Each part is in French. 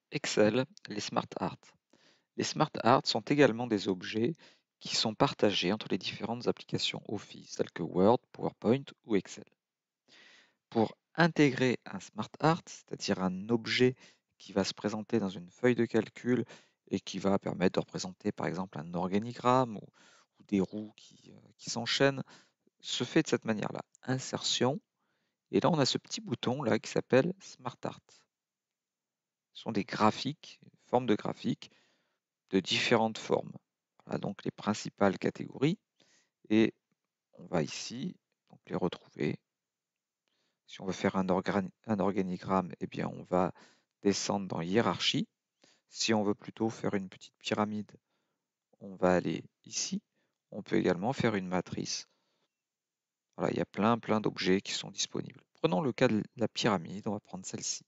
Excel, les smart art. Les smart art sont également des objets qui sont partagés entre les différentes applications Office telles que Word, PowerPoint ou Excel. Pour intégrer un smart art, c'est-à-dire un objet qui va se présenter dans une feuille de calcul et qui va permettre de représenter par exemple un organigramme ou des roues qui s'enchaînent, se fait de cette manière-là. Insertion, et là on a ce petit bouton là qui s'appelle Smart Art. Ce sont des graphiques, une forme de graphique de différentes formes. Voilà donc les principales catégories et on va ici donc les retrouver. Si on veut faire un organigramme, eh bien on va descendre dans hiérarchie. Si on veut plutôt faire une petite pyramide, on va aller ici. On peut également faire une matrice. Voilà, il y a plein d'objets qui sont disponibles. Prenons le cas de la pyramide, on va prendre celle-ci.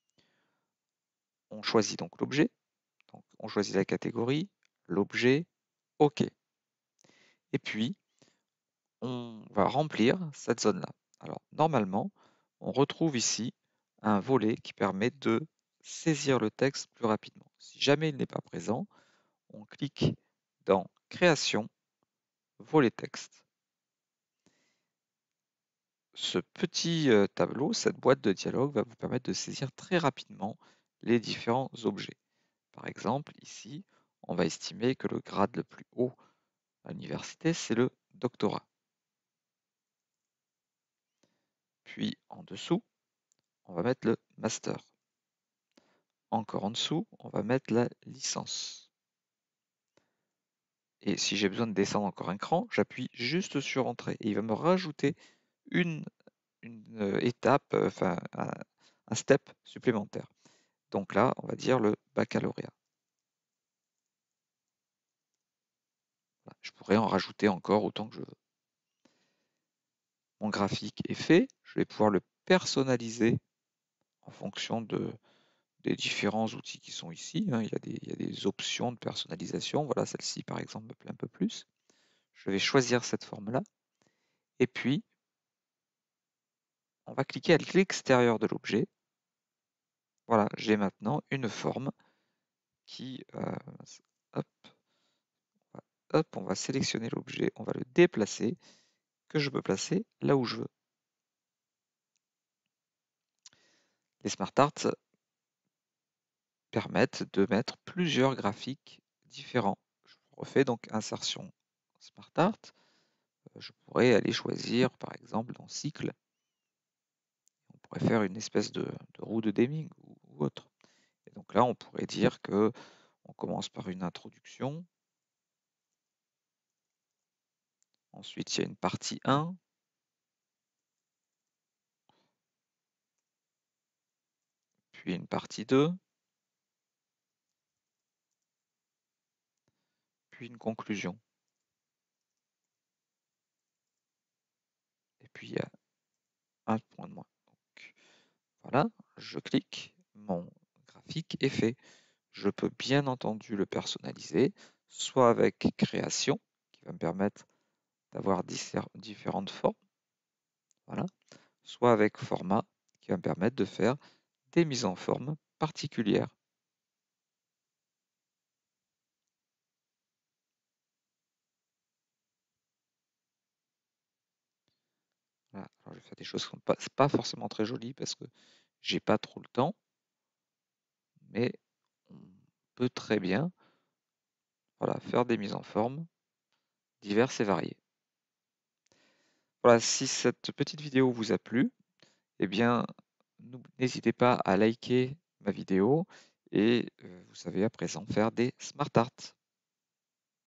On choisit donc l'objet, donc on choisit la catégorie, l'objet, OK. Et puis, on va remplir cette zone-là. Alors, normalement, on retrouve ici un volet qui permet de saisir le texte plus rapidement. Si jamais il n'est pas présent, on clique dans Création, volet texte. Ce petit tableau, cette boîte de dialogue va vous permettre de saisir très rapidement les différents objets. Par exemple, ici, on va estimer que le grade le plus haut à l'université, c'est le doctorat. Puis en dessous, on va mettre le master. Encore en dessous, on va mettre la licence. Et si j'ai besoin de descendre encore un cran, j'appuie juste sur Entrée et il va me rajouter une étape, enfin un step supplémentaire. Donc là, on va dire le baccalauréat. Voilà, je pourrais en rajouter encore autant que je veux. Mon graphique est fait, je vais pouvoir le personnaliser en fonction des différents outils qui sont ici. Hein. Il y a des options de personnalisation. Voilà, celle-ci par exemple me plaît un peu plus. Je vais choisir cette forme-là. Et puis, on va cliquer à l'extérieur de l'objet. Voilà, j'ai maintenant une forme qui, hop, on va sélectionner l'objet, on va le déplacer, que je peux placer là où je veux. Les smart arts permettent de mettre plusieurs graphiques différents. Je refais donc insertion smart art. Je pourrais aller choisir par exemple dans cycle. On pourrait faire une espèce de roue de Deming ou autre. Et donc là, on pourrait dire que on commence par une introduction. Ensuite, il y a une partie 1. Puis une partie 2. Puis une conclusion. Et puis il y a un point de moins. Donc, voilà, je clique, mon graphique est fait. Je peux bien entendu le personnaliser, soit avec création, qui va me permettre d'avoir différentes formes, voilà, soit avec format, qui va me permettre de faire des mises en forme particulières. Voilà. Alors, je vais faire des choses qui ne sont pas forcément très jolies parce que j'ai pas trop le temps, mais on peut très bien voilà, faire des mises en forme diverses et variées. Voilà, si cette petite vidéo vous a plu, eh bien, n'hésitez pas à liker ma vidéo et vous savez à présent faire des smart art.